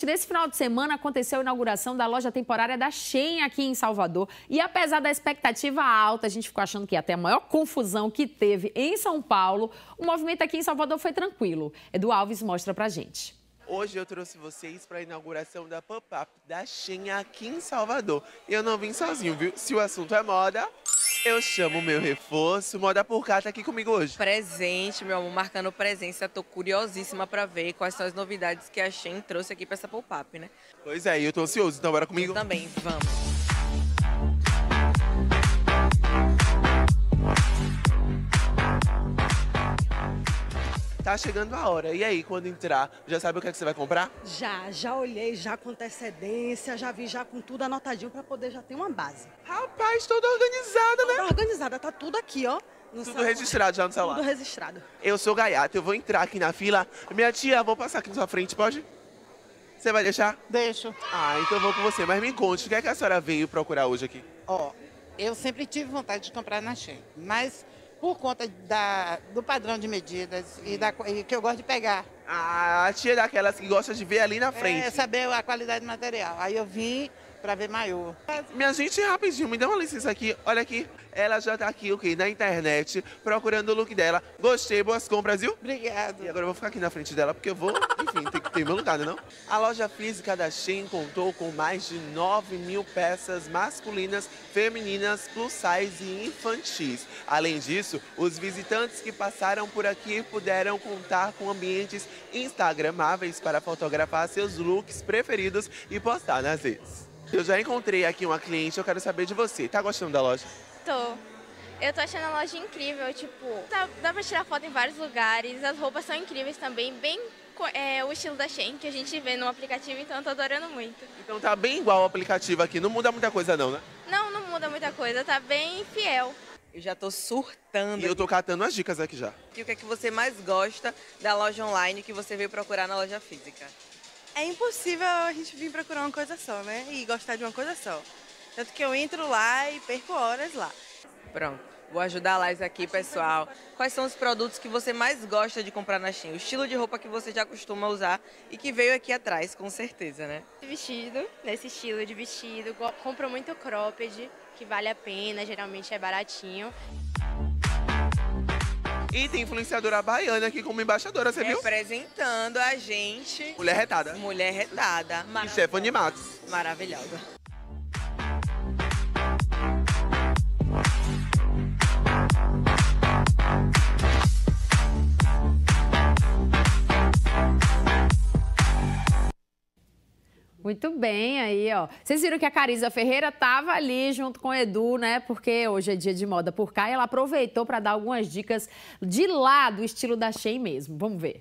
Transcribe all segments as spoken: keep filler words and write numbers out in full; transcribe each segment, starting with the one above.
nesse final de semana aconteceu a inauguração da loja temporária da Shein aqui em Salvador. E apesar da expectativa alta, a gente ficou achando que ia ter a maior confusão que teve em São Paulo, o movimento aqui em Salvador foi tranquilo. Edu Alves mostra pra gente. Hoje eu trouxe vocês para a inauguração da pop-up da Shein aqui em Salvador. E eu não vim sozinho, viu? Se o assunto é moda, eu chamo o meu reforço. Moda por cá tá aqui comigo hoje. Presente, meu amor, marcando presença. Tô curiosíssima para ver quais são as novidades que a Shein trouxe aqui para essa pop-up, né? Pois é, e eu tô ansioso, então bora comigo? Eu também, vamos. Tá chegando a hora. E aí, quando entrar, já sabe o que é que você vai comprar? Já, já olhei, já com antecedência, já vi já com tudo anotadinho para poder já ter uma base. Rapaz, toda organizada, né? Toda organizada, tá tudo aqui, ó. No Tudo celular. registrado já no celular. Tudo registrado. Eu sou gaiato, eu vou entrar aqui na fila. Minha tia, vou passar aqui na sua frente, pode? Você vai deixar? Deixo. Ah, então eu vou com você. Mas me conte, o que é que a senhora veio procurar hoje aqui? Ó, eu sempre tive vontade de comprar na Shein, mas por conta da, do padrão de medidas e, da, e que eu gosto de pegar. Ah, a tia é daquelas que gosta de ver ali na frente. É, saber a qualidade do material. Aí eu vim para ver maior. Minha gente, rapidinho, me dá uma licença aqui. Olha aqui, ela já tá aqui, o quê? Na internet, procurando o look dela. Gostei, boas compras, viu? Obrigado. E agora eu vou ficar aqui na frente dela, porque eu vou, enfim, tem que ter meu lugar, não? A loja física da Shein contou com mais de nove mil peças masculinas, femininas, plus size e infantis. Além disso, os visitantes que passaram por aqui puderam contar com ambientes instagramáveis para fotografar seus looks preferidos e postar nas redes. Eu já encontrei aqui uma cliente, eu quero saber de você. Tá gostando da loja? Tô. Eu tô achando a loja incrível, tipo, tá, dá pra tirar foto em vários lugares, as roupas são incríveis também, bem é, o estilo da Shein que a gente vê no aplicativo, então eu tô adorando muito. Então tá bem igual o aplicativo aqui, não muda muita coisa não, né? Não, não muda muita coisa, tá bem fiel. Eu já tô surtando. E eu tô catando as dicas aqui já. E o que é que você mais gosta da loja online que você veio procurar na loja física? É impossível a gente vir procurar uma coisa só, né? E gostar de uma coisa só. Tanto que eu entro lá e perco horas lá. Pronto, vou ajudar a Laís aqui, pessoal. Quais são os produtos que você mais gosta de comprar na Shein? O estilo de roupa que você já costuma usar e que veio aqui atrás, com certeza, né? Vestido, nesse estilo de vestido, compro muito cropped, que vale a pena, geralmente é baratinho. E tem influenciadora baiana aqui como embaixadora, você viu? Representando a gente. Mulher retada. Mulher retada. E Stephanie Matos. Maravilhosa. Muito bem aí, ó. Vocês viram que a Cariza Ferreira tava ali junto com o Edu, né? Porque hoje é dia de moda por cá e ela aproveitou para dar algumas dicas de lá do estilo da Shein mesmo. Vamos ver.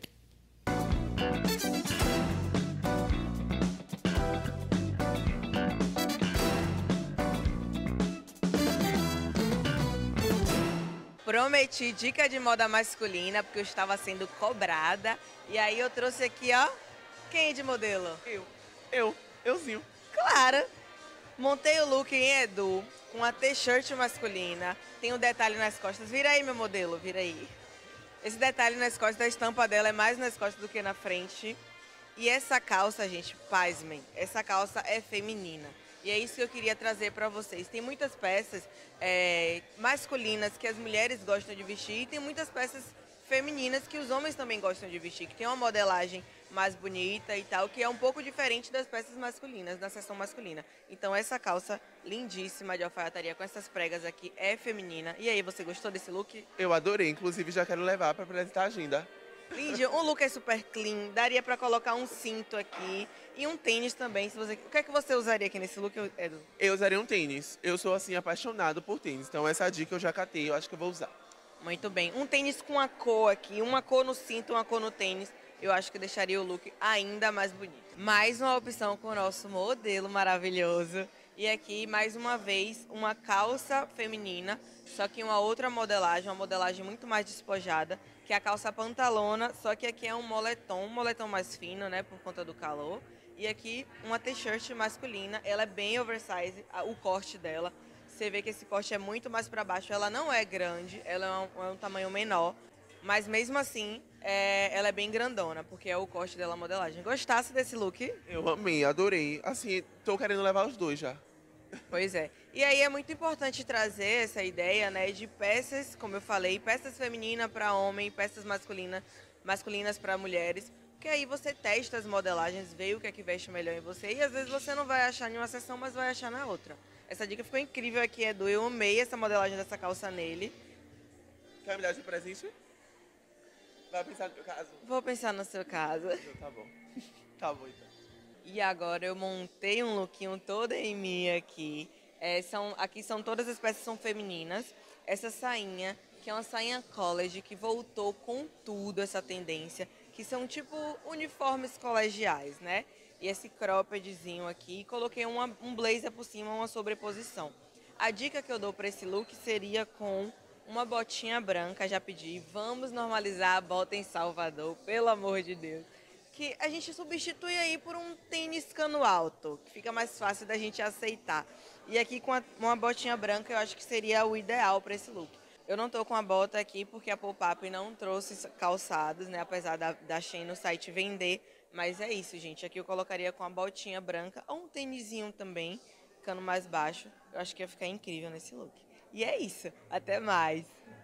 Prometi dica de moda masculina, porque eu estava sendo cobrada. E aí eu trouxe aqui, ó, quem de modelo? Eu. Eu. Euzinho. Claro. Montei o look em Edu, com a t-shirt masculina. Tem um detalhe nas costas. Vira aí, meu modelo, vira aí. Esse detalhe nas costas, da estampa dela é mais nas costas do que na frente. E essa calça, gente, pasmem, essa calça é feminina. E é isso que eu queria trazer para vocês. Tem muitas peças é, masculinas que as mulheres gostam de vestir e tem muitas peças femininas que os homens também gostam de vestir, que tem uma modelagem mais bonita e tal, que é um pouco diferente das peças masculinas, da seção masculina. Então essa calça lindíssima de alfaiataria com essas pregas aqui é feminina. E aí, você gostou desse look? Eu adorei, inclusive já quero levar para apresentar a agenda. Lindo, um look é super clean, daria para colocar um cinto aqui e um tênis também. Se você... O que é que você usaria aqui nesse look, Edu? Eu usaria um tênis. Eu sou, assim, apaixonado por tênis. Então, essa dica eu já catei, eu acho que eu vou usar. Muito bem. Um tênis com a cor aqui, uma cor no cinto, uma cor no tênis. Eu acho que deixaria o look ainda mais bonito. Mais uma opção com o nosso modelo maravilhoso. E aqui, mais uma vez, uma calça feminina, só que uma outra modelagem, uma modelagem muito mais despojada, que é a calça pantalona, só que aqui é um moletom, um moletom mais fino, né, por conta do calor. E aqui, uma t-shirt masculina, ela é bem oversize, o corte dela. Você vê que esse corte é muito mais para baixo, ela não é grande, ela é um, é um tamanho menor, Mas mesmo assim, é, ela é bem grandona, porque é o corte dela, a modelagem. Gostasse desse look? Eu amei, adorei. Assim, tô querendo levar os dois já. Pois é. E aí é muito importante trazer essa ideia, né, de peças, como eu falei, peças femininas para homem, peças masculinas, masculinas para mulheres. Porque aí você testa as modelagens, vê o que é que veste melhor em você. E às vezes você não vai achar em uma sessão, mas vai achar na outra. Essa dica ficou incrível aqui, Edu. Eu amei essa modelagem dessa calça nele. Quer me dar de presente? Vai pensar no meu caso? Vou pensar no seu caso. Então, tá bom. Tá bom, então. E agora eu montei um lookinho todo em mim aqui. É, são, aqui são todas as peças são femininas. Essa sainha, que é uma sainha college, que voltou com tudo essa tendência, que são tipo uniformes colegiais, né? E esse croppedzinho aqui, coloquei uma, um blazer por cima, uma sobreposição. A dica que eu dou para esse look seria com uma botinha branca, já pedi, vamos normalizar a bota em Salvador, pelo amor de Deus. Que a gente substitui aí por um tênis cano alto, que fica mais fácil da gente aceitar. E aqui com uma botinha branca eu acho que seria o ideal para esse look. Eu não tô com a bota aqui porque a Pop-Up não trouxe calçados, né? Apesar da, da Shein no site vender. Mas é isso, gente. Aqui eu colocaria com a botinha branca ou um tênisinho também, cano mais baixo. Eu acho que ia ficar incrível nesse look. E é isso. Até mais!